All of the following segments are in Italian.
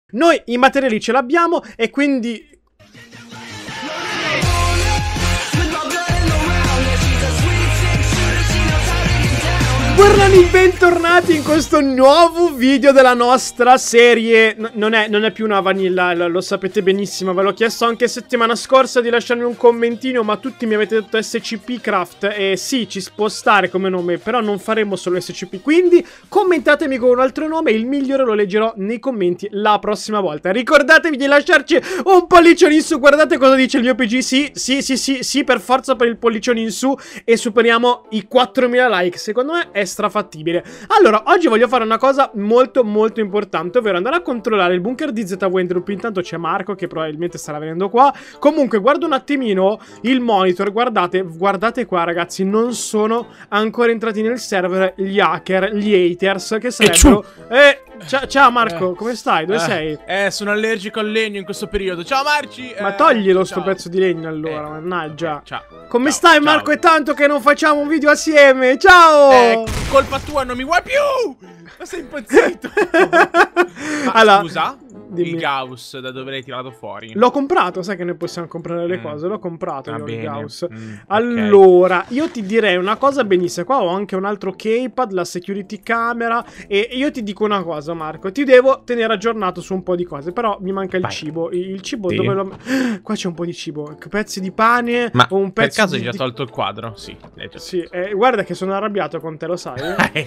Noi i materiali ce l'abbiamo e quindi... Buongiorno, bentornati in questo nuovo video della nostra serie. Non è più una vanilla, lo sapete benissimo. Ve l'ho chiesto anche settimana scorsa di lasciarmi un commentino, ma tutti mi avete detto SCP Craft. E sì, ci si può stare come nome, però non faremo solo SCP. Quindi commentatemi con un altro nome, il migliore lo leggerò nei commenti la prossima volta. Ricordatevi di lasciarci un pollicione in su. Guardate cosa dice il mio PG. Sì, per forza per il pollicione in su. E superiamo i 4000 like. Secondo me è strafattibile. Allora, oggi voglio fare una cosa molto importante, ovvero andare a controllare il bunker di ZWendrup. Intanto c'è Marco che probabilmente starà venendo qua. Comunque guardo un attimino il monitor. Guardate qua ragazzi, non sono ancora entrati nel server gli hacker, gli haters, che sarebbero... ciao Marco, come stai? Dove sei? Sono allergico al legno in questo periodo. Ciao Marci! Ma toglilo sto pezzo di legno allora, mannaggia. Ciao. Come stai Marco? È tanto che non facciamo un video assieme. Ciao! Colpa tua, non mi vuoi più! Ma sei impazzito! Allora, scusa, dimmi. Il Gauss da dove l'hai tirato fuori? L'ho comprato, sai che noi possiamo comprare le cose. L'ho comprato io, il Gauss. Allora, okay. io ti direi una cosa benissimo. Qua ho anche un altro keypad, la security camera. E io ti dico una cosa Marco, ti devo tenere aggiornato su un po' di cose. Però mi manca il cibo. Il cibo dove lo... Qua c'è un po' di cibo, pezzi di pane. Ma o un pezzo per caso hai già tolto il quadro? Sì, sì, guarda che sono arrabbiato con te, lo sai.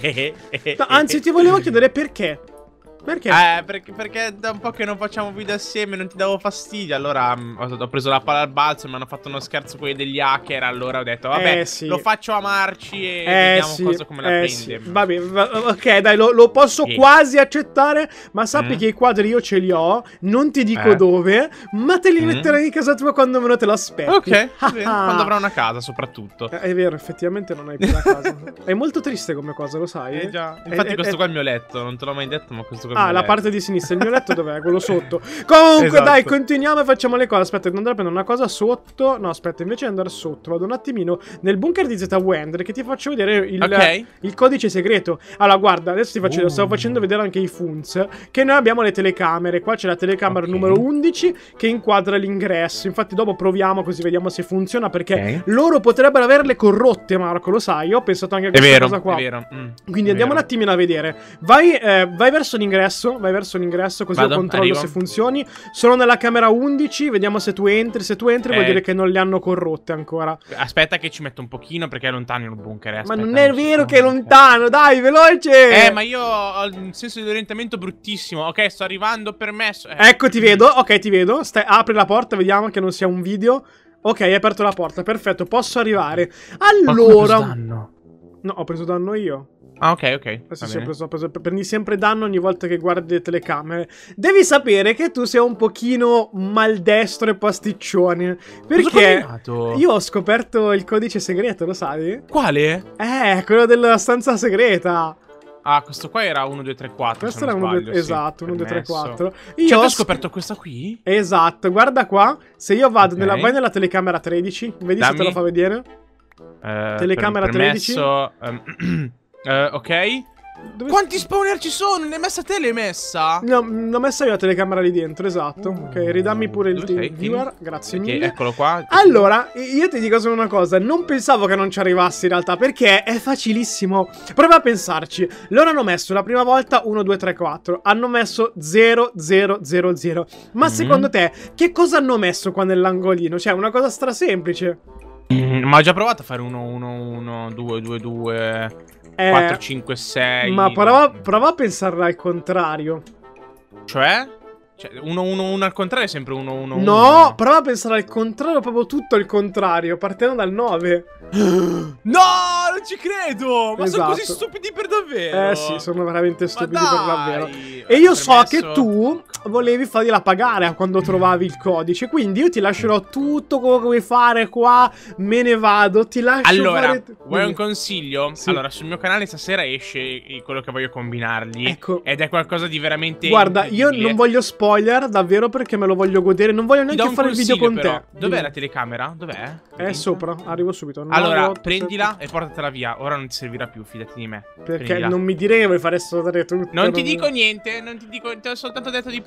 No, anzi ti volevo chiedere perché. Perché? Perché da un po' che non facciamo video assieme, non ti davo fastidio. Allora ho preso la palla al balzo e mi hanno fatto uno scherzo quelli degli hacker. Allora ho detto vabbè, sì. lo faccio a Marci e vediamo cosa come la prende. Sì. Vabbè, ok dai, lo posso quasi accettare. Ma sappi che i quadri io ce li ho. Non ti dico dove, ma te li metterai in casa tua quando meno te l'aspetti. Ok, quando avrò una casa soprattutto. È vero, effettivamente non hai più la casa. È molto triste come cosa, lo sai? Già. Infatti questo qua è il mio letto. Non te l'ho mai detto, ma questo qua la parte di sinistra, il mio letto dov'è? Quello sotto. Comunque esatto. Dai, continuiamo e facciamo le cose. Aspetta, devo andare a prendere una cosa sotto. No, aspetta, invece di andare sotto vado un attimino nel bunker di ZWender, che ti faccio vedere il codice segreto. Allora, guarda, adesso ti faccio stavo facendo vedere anche i funz, che noi abbiamo le telecamere. Qua c'è la telecamera numero 11 che inquadra l'ingresso. Infatti dopo proviamo così vediamo se funziona, perché loro potrebbero averle corrotte, Marco, lo sai. Io ho pensato anche a questa cosa qua. È vero. Quindi andiamo un attimino a vedere. Vai verso l'ingresso. Vai verso l'ingresso così io controllo se funzioni. Sono nella camera 11, vediamo se tu entri. Se tu entri vuol dire che non le hanno corrotte ancora. Aspetta che ci metto un pochino perché è lontano il bunker. Ma non è vero che è lontano, dai, veloce. Ma io ho un senso di orientamento bruttissimo. Ok, sto arrivando, permesso. Ecco, ti vedo, ok, ti vedo. Apri la porta, vediamo che non sia un video. Ok, hai aperto la porta, perfetto, posso arrivare. Allora... danno? No, ho preso danno io. Ah, ok. Sì, prendi sempre danno ogni volta che guardi le telecamere. Devi sapere che tu sei un pochino maldestro e pasticcione. Perché io ho scoperto il codice segreto, lo sai? Quale? Quello della stanza segreta. Ah, questo qua era 1, 2, 3, 4. Questo era 1, 2, esatto, 1, 2, 3, 4. Io ho scoperto questa qui? Esatto, guarda qua. Se io vado vai nella telecamera 13, vedi se te lo fa vedere. Telecamera 13. Ok. Quanti spawner ci sono? Ne hai messa te, l'hai messa? No, l'ho messa io la telecamera lì dentro, esatto. Ok, ridammi pure il viewer. Grazie mille. Eccolo qua. Allora, io ti dico solo una cosa. Non pensavo che non ci arrivassi in realtà, perché è facilissimo. Prova a pensarci. Loro hanno messo la prima volta 1, 2, 3, 4. Hanno messo 0, 0, 0, 0. Ma secondo te, che cosa hanno messo qua nell'angolino? Cioè, una cosa strasemplice. Ma ho già provato a fare 1, 1, 1, 2, 2, 2... 4, 5, 6. Ma prova a pensarla al contrario. Cioè? 1, 1, 1 al contrario è sempre 1, 1, 1. No, prova a pensare al contrario, proprio tutto il contrario, partendo dal 9. No, non ci credo. Ma sono così stupidi per davvero. Sì, sono veramente stupidi per davvero. E io so che tu volevi fargliela pagare quando trovavi il codice, quindi io ti lascerò tutto quello che vuoi fare qua. Me ne vado, ti lascio allora, vuoi un consiglio? Sì. Allora, sul mio canale stasera esce quello che voglio combinargli. Ecco. Ed è qualcosa di veramente guarda, io non voglio spoiler, davvero, perché me lo voglio godere. Non voglio neanche fare il video con te. Dov'è la telecamera? Dov'è? È sopra, arrivo subito. Allora, prendila e portatela via. Ora non ti servirà più, fidati di me. Perché non mi dire che vuoi fare esplodere tutto. Non ti dico niente, non ti dico. Ti ho soltanto detto di prendere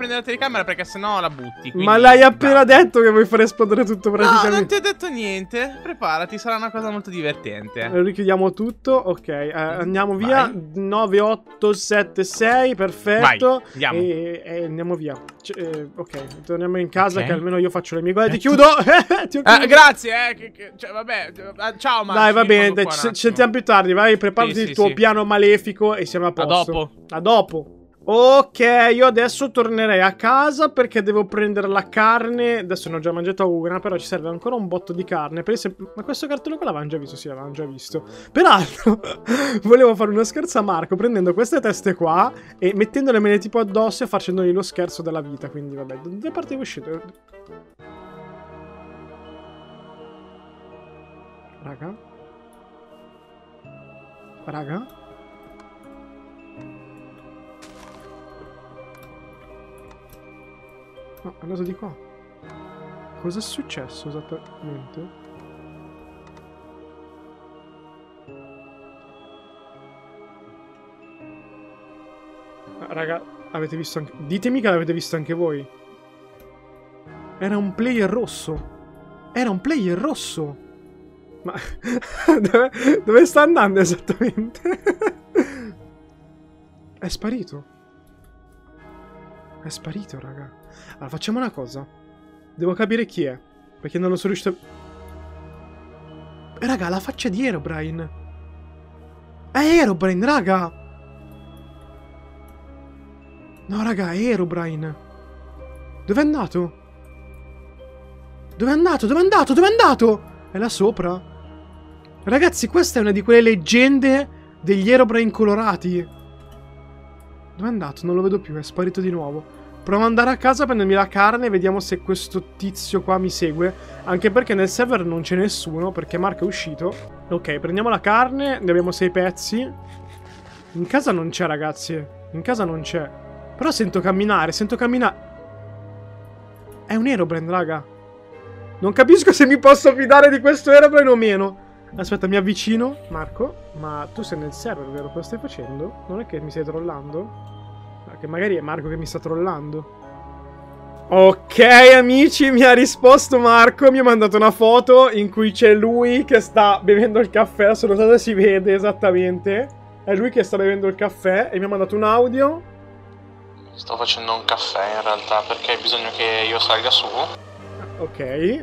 prendere la telecamera perché sennò la butti. Quindi... Ma l'hai appena detto che vuoi far esplodere tutto No, praticamente. non ti ho detto niente. Preparati, sarà una cosa molto divertente. Richiudiamo tutto, ok, andiamo via. Vai. 9, 8, 7, 6, perfetto. Vai, andiamo. E andiamo via. Ok, torniamo in casa, Ok. che almeno io faccio le mie cose. Ti chiudo. Ti ho chiuso. Grazie, cioè, vabbè. Ciao, Marci. Dai, va bene, rimango dai, qua un ci attimo. sentiamo più tardi. Vai, preparati Sì, il sì, tuo sì. piano malefico e siamo a A posto. dopo. A dopo. Ok, io adesso tornerei a casa perché devo prendere la carne. Adesso ne ho già mangiata una, però ci serve ancora un botto di carne. Ma questo cartello qua l'avevamo già visto? Sì, l'avevamo già visto. Peraltro, volevo fare uno scherzo a Marco prendendo queste teste qua e mettendolemele tipo addosso e facendogli lo scherzo della vita. Quindi vabbè, da dove parte è uscito? Raga? No, è andato di qua. Cosa è successo esattamente? Raga, avete visto anche... Ditemi che l'avete visto anche voi. Era un player rosso. Era un player rosso. Ma... dove sta andando esattamente? È sparito. È sparito, raga. Allora, facciamo una cosa. Devo capire chi è. Perché non lo sono riuscito a... raga, la faccia di Herobrine. È Herobrine, raga. No, raga, è Herobrine. Dove è andato? Dove è andato? Dove è andato? Dove è andato? È là sopra. Ragazzi, questa è una di quelle leggende degli Herobrine colorati. Dove è andato? Non lo vedo più, è sparito di nuovo. Provo ad andare a casa a prendermi la carne e vediamo se questo tizio qua mi segue. Anche perché nel server non c'è nessuno, perché Marco è uscito. Ok, prendiamo la carne, ne abbiamo 6 pezzi. In casa non c'è, ragazzi. In casa non c'è. Però sento camminare, sento camminare. È un Herobrine, raga. Non capisco se mi posso fidare di questo Herobrine o meno. Aspetta, mi avvicino. Marco, ma tu sei nel server, vero? Cosa stai facendo? Non è che mi stai trollando? Che magari è Marco che mi sta trollando. Ok, amici, mi ha risposto Marco. Mi ha mandato una foto in cui c'è lui che sta bevendo il caffè. Adesso non so se si vede esattamente. È lui che sta bevendo il caffè e mi ha mandato un audio. Sto facendo un caffè in realtà perché hai bisogno che io salga su. Ok.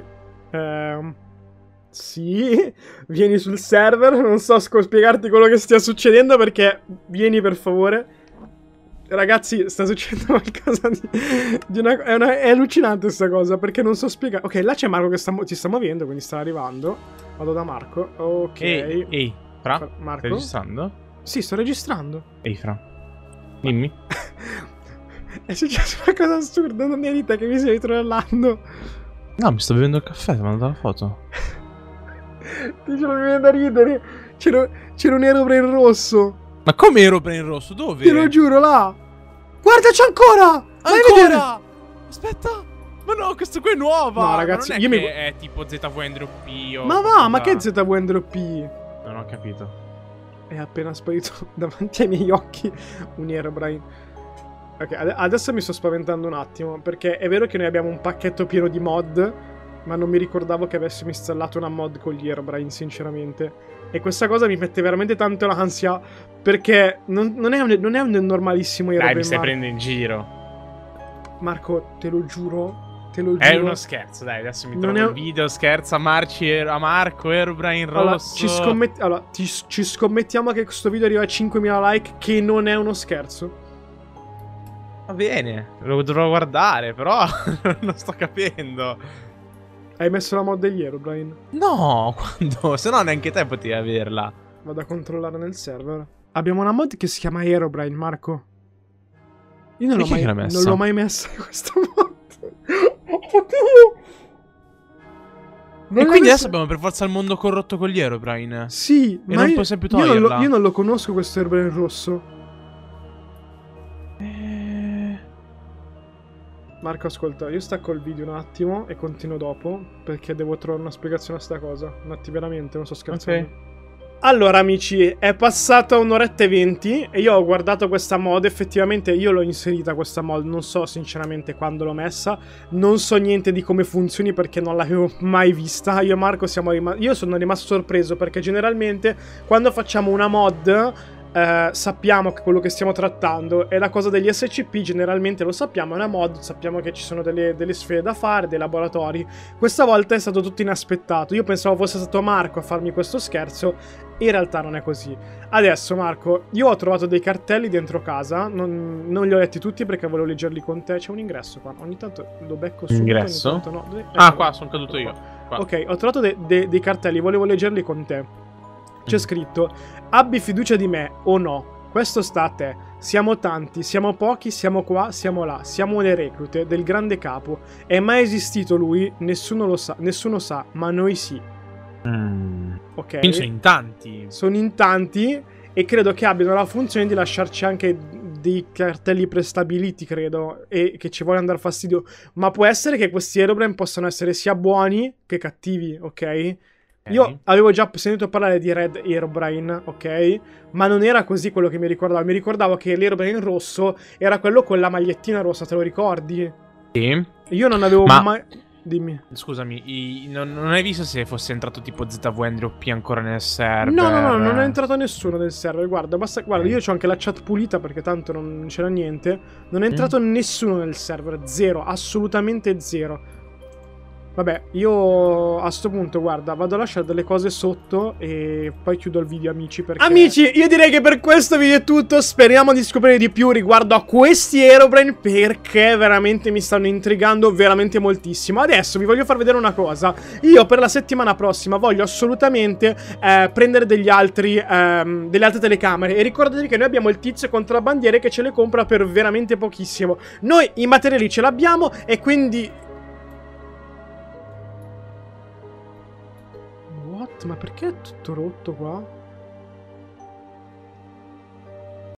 Sì, vieni sul server. Non so spiegarti quello che stia succedendo perché vieni per favore. Ragazzi, sta succedendo qualcosa di una... È allucinante questa cosa perché non so spiegare. Ok, là c'è Marco che si sta muovendo, quindi sta arrivando. Vado da Marco. Ok. Ehi, Fra, Marco? stai registrando? Sì, sto registrando. Ehi, Fra, dimmi. È successa una cosa assurda, non è di te che mi stai trollando. No, mi sto bevendo il caffè, ti ho mandato la foto. Ti ce lo viene da ridere. C'era un Herobrine rosso. Ma come Herobrine rosso? Dove? Te lo giuro, là. Guarda, c'è ancora. Vai a vedere. Ancora! Aspetta! Ma no, questo qui è nuova! No, ragazzi, ma non è io che mi... è tipo ZVNDRP o... Ma va, ma che ZVNDRP? Non ho capito. È appena sparito davanti ai miei occhi un Herobrine. Ok, adesso mi sto spaventando un attimo, perché è vero che noi abbiamo un pacchetto pieno di mod, ma non mi ricordavo che avessimo installato una mod con gli Herobrine, sinceramente. E questa cosa mi mette veramente tanto l'ansia, perché non è un normalissimo Herobrine. Dai, mi stai prendendo in giro. Marco, te lo giuro, te lo giuro. È uno scherzo, dai, adesso mi trovo il video, scherzo a Marco, Herobrine rosso. Allora, ci scommettiamo che questo video arriva a 5.000 like, che non è uno scherzo. Va bene, lo dovrò guardare, però non sto capendo. Hai messo la mod degli Herobrine? No, quando? Se no neanche te potevi averla. Vado a controllare nel server. Abbiamo una mod che si chiama Herobrine, Marco. Io non l'ho mai messa questa mod. Oddio! E quindi adesso abbiamo per forza il mondo corrotto con gli Herobrine. Sì, e ma non possiamo più toglierla. Io non lo conosco questo Herobrine rosso. Marco, ascolta, io stacco il video un attimo e continuo dopo, perché devo trovare una spiegazione a sta cosa. Un attimo, veramente, non sto scherzando. Ok. Allora amici, è passata un'oretta e 20 e io ho guardato questa mod, effettivamente io l'ho inserita questa mod, non so sinceramente quando l'ho messa, non so niente di come funzioni perché non l'avevo mai vista, io e Marco io sono rimasto sorpreso perché generalmente quando facciamo una mod sappiamo che quello che stiamo trattando è la cosa degli SCP, generalmente lo sappiamo, è una mod, sappiamo che ci sono delle sfere da fare, dei laboratori. Questa volta è stato tutto inaspettato, io pensavo fosse stato Marco a farmi questo scherzo, in realtà non è così. Adesso Marco, io ho trovato dei cartelli dentro casa, non li ho letti tutti perché volevo leggerli con te, c'è un ingresso qua, ogni tanto lo becco subito. Ingresso? Ogni tanto no. Ah, qua sono caduto io. Qua. Ok, ho trovato dei cartelli, volevo leggerli con te. C'è scritto: abbi fiducia di me o no, questo sta a te. Siamo tanti, siamo pochi, siamo qua, siamo là. Siamo le reclute del grande capo. È mai esistito lui? Nessuno lo sa, nessuno sa, ma noi sì. Ok. Quindi sono in tanti. Sono in tanti e credo che abbiano la funzione di lasciarci anche dei cartelli prestabiliti, credo, e che ci vuole andare fastidio. Ma può essere che questi Herobrine possano essere sia buoni che cattivi, ok? Io avevo già sentito parlare di Red Herobrine, ok? Ma non era così quello che mi ricordavo. Mi ricordavo che l'Herobrine rosso era quello con la magliettina rossa, te lo ricordi? Sì. Io non avevo mai... Dimmi. Scusami, non hai visto se fosse entrato tipo ZV P ancora nel server? No, non è entrato nessuno nel server. Guarda, guarda, io ho anche la chat pulita perché tanto non c'era niente. Non è entrato nessuno nel server, zero, assolutamente zero. Vabbè, io a sto punto, guarda, vado a lasciare delle cose sotto e poi chiudo il video, amici, perché... Amici, io direi che per questo video è tutto. Speriamo di scoprire di più riguardo a questi Herobrine, perché veramente mi stanno intrigando veramente moltissimo. Adesso vi voglio far vedere una cosa. Io per la settimana prossima voglio assolutamente prendere delle altre telecamere. E ricordatevi che noi abbiamo il tizio contrabbandiere che ce le compra per veramente pochissimo. Noi i materiali ce l'abbiamo e quindi... Ma perché è tutto rotto qua?